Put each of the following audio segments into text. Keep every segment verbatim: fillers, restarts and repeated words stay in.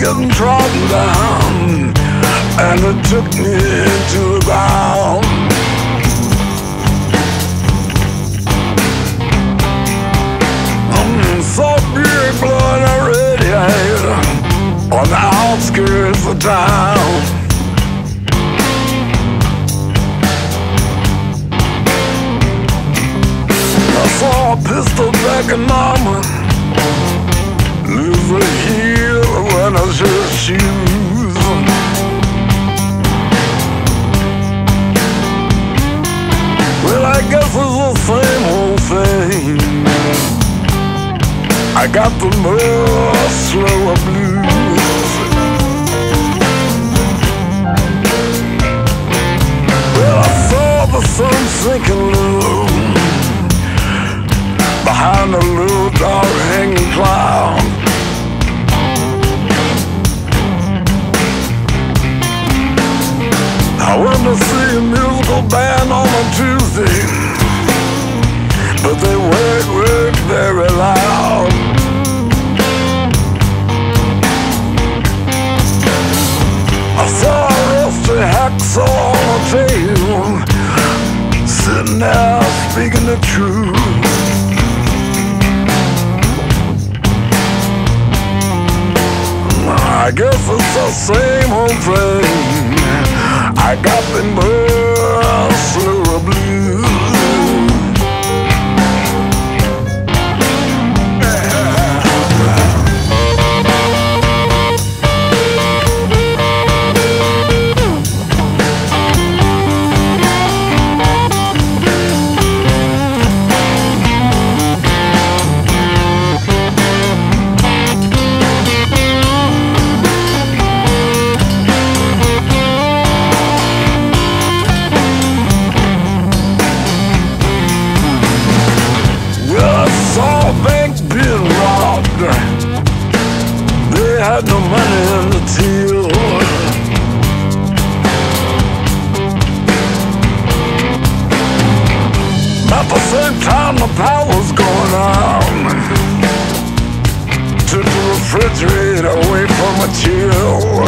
getting trodden down, and it took me to the ground. Um, soft beer blowing a radiator on the outskirts of town. I saw a pistol back in mama lose a heel when I should shoes. Well, I guess it's the same old thing. I got the more slower blues. Well, I saw the sun sinking low behind a little dark hanging cloud. I went to see a musical band on a Tuesday, but they worked, worked very loud. I saw a rusty hacksaw on a table, sitting there speaking the truth. I guess it's the same old thing. I got the more slower blues. They had no money in the till. At the same time the power's going on, took the refrigerator away from a chill.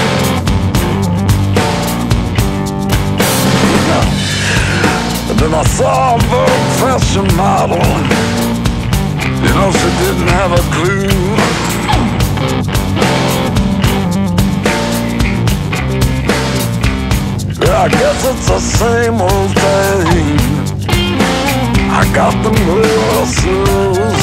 And then I saw a Vogue fashion model. You know, she didn't have a clue. Yeah, I guess it's the same old thing. I got the muscles.